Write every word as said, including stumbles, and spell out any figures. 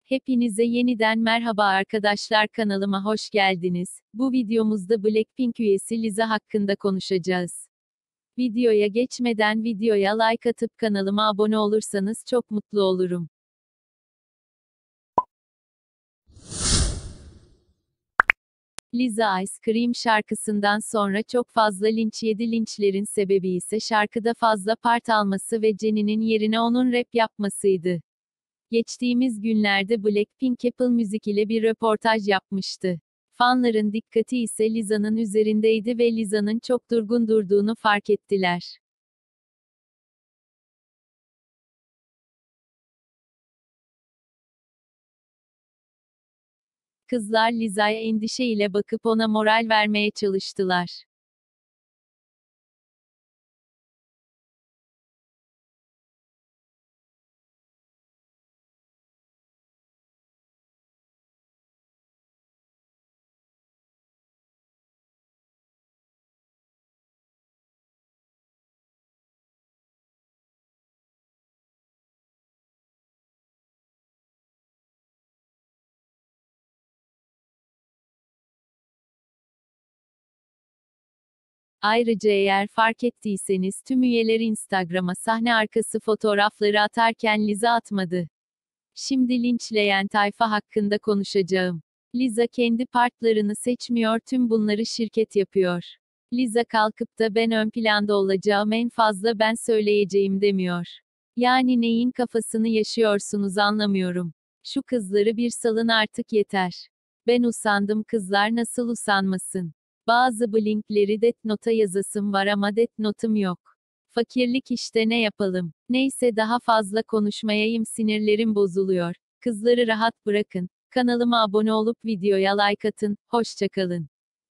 Hepinize yeniden merhaba arkadaşlar, kanalıma hoş geldiniz. Bu videomuzda Blackpink üyesi Lisa hakkında konuşacağız. Videoya geçmeden videoya like atıp kanalıma abone olursanız çok mutlu olurum. Lisa Ice Cream şarkısından sonra çok fazla linç yedi. Linçlerin sebebi ise şarkıda fazla part alması ve Jennie'nin yerine onun rap yapmasıydı. Geçtiğimiz günlerde Blackpink Apple Music ile bir röportaj yapmıştı. Fanların dikkati ise Lisa'nın üzerindeydi ve Lisa'nın çok durgun durduğunu fark ettiler. Kızlar Lisa'ya endişe ile bakıp ona moral vermeye çalıştılar. Ayrıca eğer fark ettiyseniz tüm üyeler Instagram'a sahne arkası fotoğrafları atarken Lisa atmadı. Şimdi linçleyen tayfa hakkında konuşacağım. Lisa kendi partlarını seçmiyor, tüm bunları şirket yapıyor. Lisa kalkıp da ben ön planda olacağım, en fazla ben söyleyeceğim demiyor. Yani neyin kafasını yaşıyorsunuz anlamıyorum. Şu kızları bir salın artık, yeter. Ben usandım, kızlar nasıl usanmasın? Bazı blinkleri Death Note'a yazasım var ama Death Note'um yok. Fakirlik işte, ne yapalım. Neyse, daha fazla konuşmayayım, sinirlerim bozuluyor. Kızları rahat bırakın. Kanalıma abone olup videoya like atın. Hoşça kalın.